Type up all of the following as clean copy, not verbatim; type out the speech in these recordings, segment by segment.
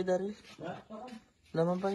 pa'y dari. Laman pa'y.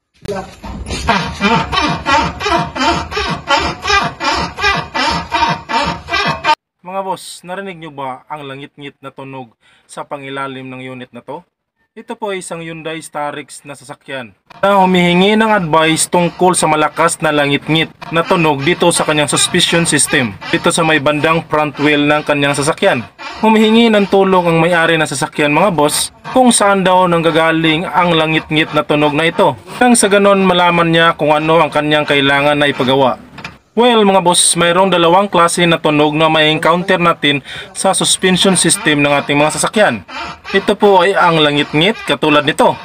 Mga boss, narinig nyo ba ang langit-ngit na tunog sa pangilalim ng unit na to? Ito po ay isang Hyundai starex na sasakyan na humihingi ng advice tungkol sa malakas na langit-ngit na tunog dito sa kanyang suspension system dito sa may bandang front wheel ng kanyang sasakyan. Humihingi ng tulong ang may-ari ng sasakyan mga boss kung saan daw nanggagaling ang langit-ngit na tunog na ito nang sa ganon malaman niya kung ano ang kanyang kailangan na ipagawa. Well mga boss, mayroong dalawang klase na tunog na may encounter natin sa suspension system ng ating mga sasakyan. Ito po ay ang langit-ngit katulad nito.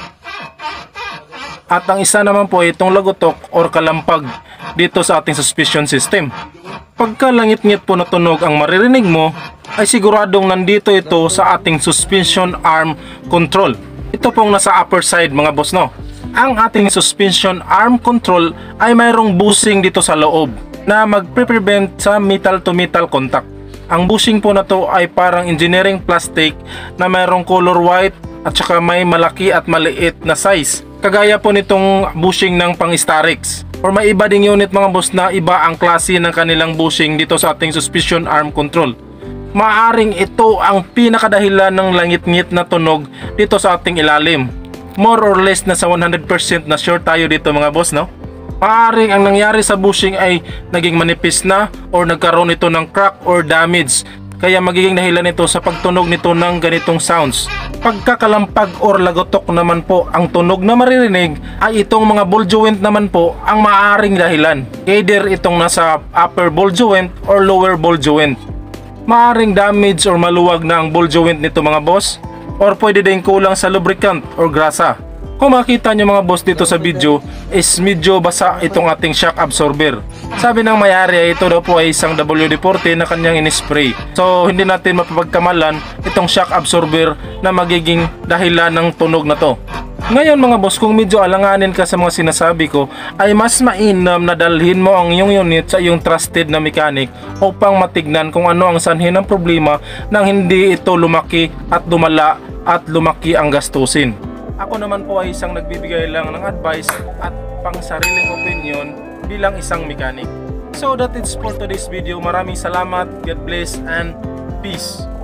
At ang isa naman po ay itong lagotok or kalampag dito sa ating suspension system. Pagka langit-ngit po na tunog ang maririnig mo, ay siguradong nandito ito sa ating suspension arm control. Ito pong nasa upper side mga boss no. Ang ating suspension arm control ay mayroong bushing dito sa loob na magpe-prevent sa metal to metal contact. Ang bushing po na to ay parang engineering plastic na mayroong color white at saka may malaki at maliit na size. Kagaya po nitong bushing ng pang-starex. Or may iba ding unit mga boss na iba ang klase ng kanilang bushing dito sa ating suspension arm control. Maaring ito ang pinakadahilan ng langit-ngit na tunog dito sa ating ilalim. More or less na sa 100% na sure tayo dito mga boss no. Maaring ang nangyari sa bushing ay naging manipis na or nagkaroon ito ng crack or damage. Kaya magiging dahilan ito sa pagtunog nito ng ganitong sounds. Pagkakalampag or lagotok naman po ang tunog na maririnig ay itong mga ball joint naman po ang maaaring dahilan. Either itong nasa upper ball joint or lower ball joint. Maaring damage or maluwag na ang ball joint nito mga boss. Or pwede din kulang sa lubricant or grasa. Kung makita nyo mga boss dito sa video is medyo basa itong ating shock absorber. Sabi ng may-ari ay ito daw po ay isang WD-40 na kanyang in-spray. So hindi natin mapapagkamalan itong shock absorber na magiging dahilan ng tunog na to. Ngayon mga boss, kung medyo alanganin ka sa mga sinasabi ko, ay mas mainam na dalhin mo ang iyong unit sa iyong trusted na mechanic upang matignan kung ano ang sanhi ng problema nang hindi ito lumaki at dumala at lumaki ang gastusin. Ako naman po ay isang nagbibigay lang ng advice at pang sariling opinion bilang isang mechanic. So that is for today's video. Maraming salamat, God bless and peace.